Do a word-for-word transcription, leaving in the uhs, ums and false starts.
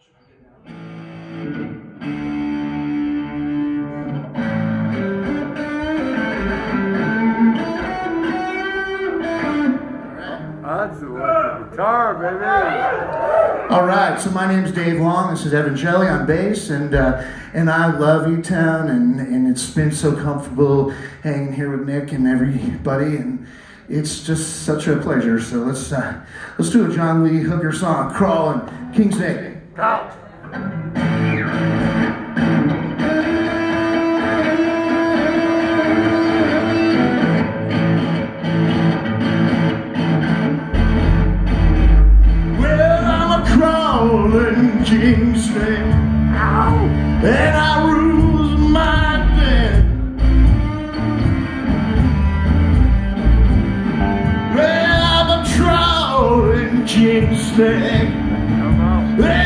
That's the guitar, baby. All right, so my name's Dave Long. This is Evan Shelley on bass, and uh, and I love E-Town, and and it's been so comfortable hanging here with Nick and everybody, and it's just such a pleasure. So let's uh, let's do a John Lee Hooker song, "Crawling," King's Name. Out. King's name, and I rules my den. Well, I'm a troll in King's name.